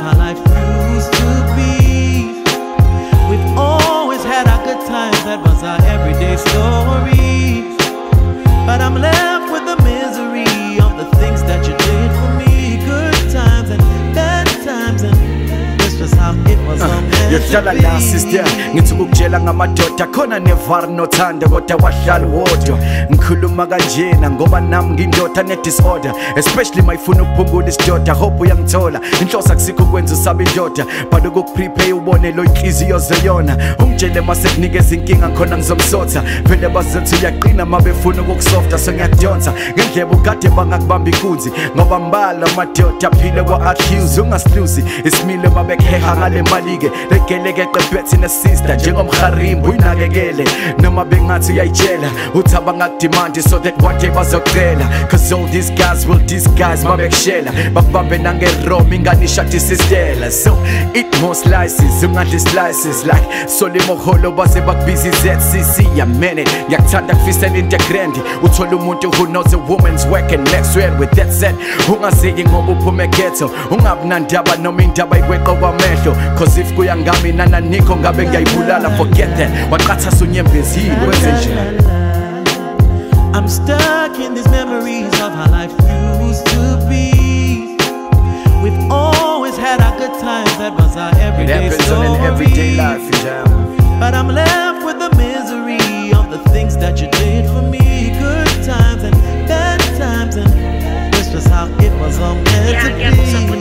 how life used to be. We've always had our good times, that was our everyday stories. But I'm left with the misery of the things that you did for me. Good times and bad times, and this was how it was Yodlala la sister, ngithi ukutshela ngamadoda khona nevar nothanda kodwa wahlala wodwa. Ngikhuluma kanjena ngoba nami ngindoda ne-disorder, especially mayifuna ukuphungula isidoda. Hope uyangithola, inhloso akusikho ukwenza usabe indoda, but ukukuprepare ubone lo inhliziyo zeyona. Ungitshele mase kunikeza inkinga khona ngizomsotha. Vele bazothi uyaqina mabefuna ukukusofta, so ngiyakudonsa ngendleba ukade bangakubamba inkunzi ngoba mbala amadoda aphile kwa-accuse. Ungasihluzi isimile babekuheha ngale mali-ke legeleke qebhethi ne-sister njengomharimba uyinakekele noma bengathi uyayitshela uthi abangakudimandi so that one day bazocela. Cause all these guys will disguise mabekushela bakubambe nangeroma ingane ishadi sistela. So eat more slices, ungadli slices like solimoholo baze bakubiza i-ZCC. Yamene ngiyakuthanda kufisela into egrandi uthola umuntu who knows a woman's work and next word. With that said, ungazeki ngoba uphume eghetto, ungabi nandaba noma indaba ikweqa kwamehlo. Cause if kuya ngami nana nikho ngabe ngiyayibulala. Forget that, waqatha unyembezile wenze njani. I'm stuck in these memories of how life used to be. We've always had our good times, that was our everyday story. On an everyday life, but I'm left with the misery of the things that you did for me. Good times and bad times, and this was how it was all meant to be.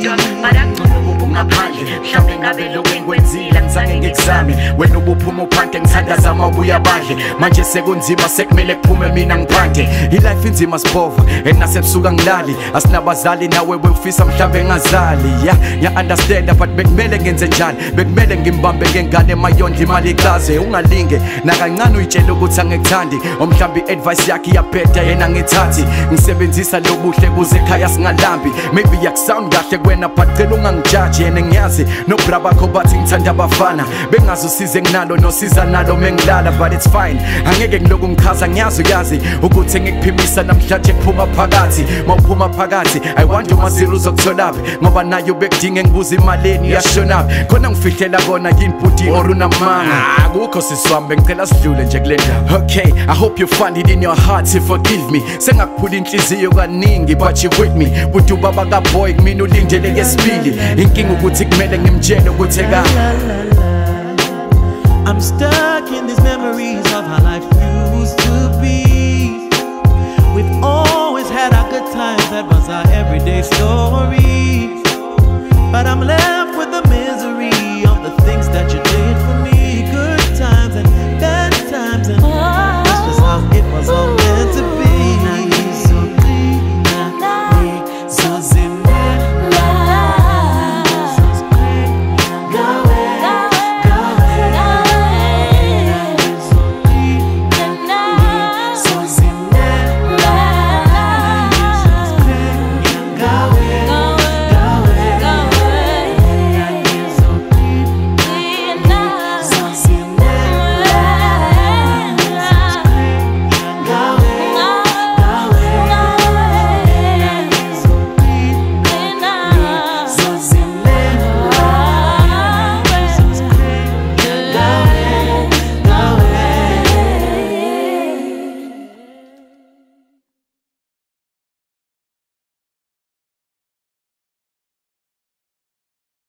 Mhlawumbe ngabe lokhu engikwenzile ngizange ngikuzame. Wena ubuphuma uphanke ngithandaza amabuya badle. Manje sekunzima sekumele kuphume mina ngiphande. Ilife inzima sibhova enasebusuka ngilali. Asinabazali nawe wefisa mhlawumbe ngazali. Ya understand but bekumele ngenze njani. Bekumele ngimbambe ngengane emayondla imali ikaze. Ungalinge nakancane uyitshela ukuthi angikuthandi. Omhlawumbe i-advice yakhe iyaphetha yena ngithathi. Ngisebenzisa lobuhle kuze ekhaya singalambi. Maybe yakusound kahle kuwena but cela ungangijaji. Yena ngiyazi no braba kho bathi ngithanda abafana bengazi usize nginalo nosiza nalo mengilala. But it's fine, angeke ngiloku ngikhaza ngiyazi uyazi ukuthi ngikuphimisa namhlanje kuphuma phakathi. Mawuphuma phakathi I wonder maziro uzokutholaphi ngoba nayo bekudinga ngibuza imaleni yashonaphi. Khona ngifihlela kona yinputi or unamanga akukho siswambe ngicela sidlule nje kule ndawo. Okay, I hope you find it in your heart to forgive me. Sengakuphula inhliziyo kaningi but you with me. Buthi ubaba kaboy kumina ulindele ngesibili inkinga ukuthi kumele ngimtshele ukuthi I'm stuck in these memories of how life used to be. We've always had our good times, that was our everyday stories. But I'm left